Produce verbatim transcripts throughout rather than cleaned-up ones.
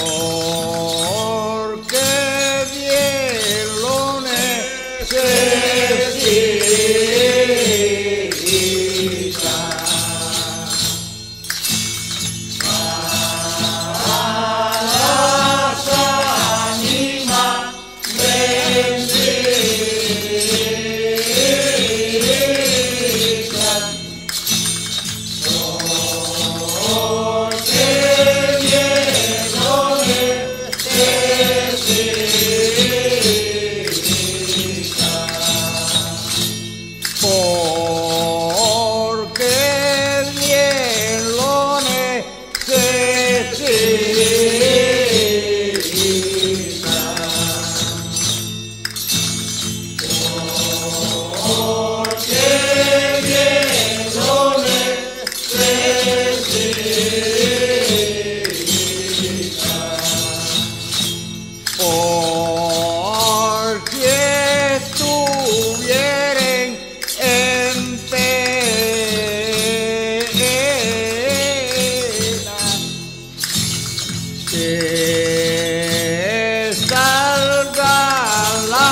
porque bien lo necesita. A las ánimas benditas, porque bien lo necesita. Porque bien lo necesita. Porque bien lo necesita. Por si estuvieren en pena, que salga la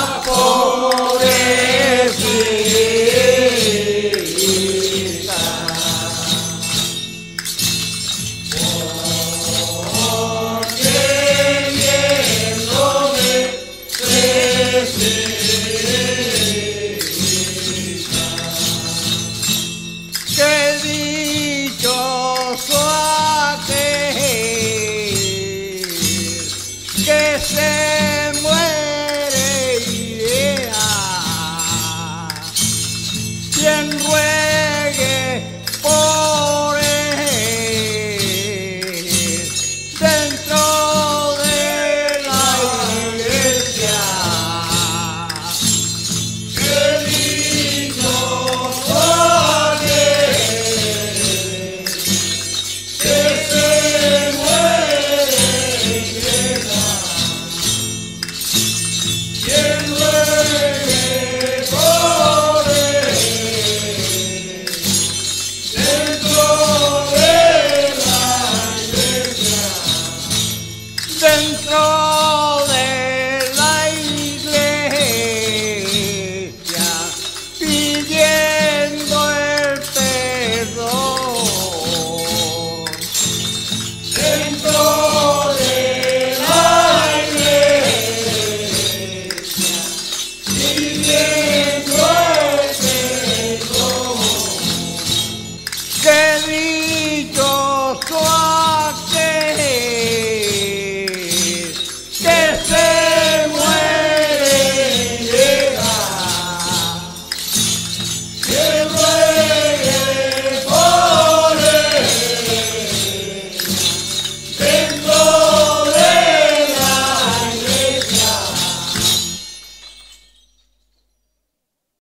pobrecita. Porque bien lo necesita. Qué dichoso aquel que se muere y vea, quien ruegue por él dentro de la iglesia. Qué dichoso aquel que se muere y vea, quien ruegue por él dentro de la iglesia. Dentro